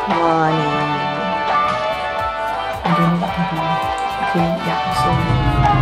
わーねー。 俺の旅、行く約束。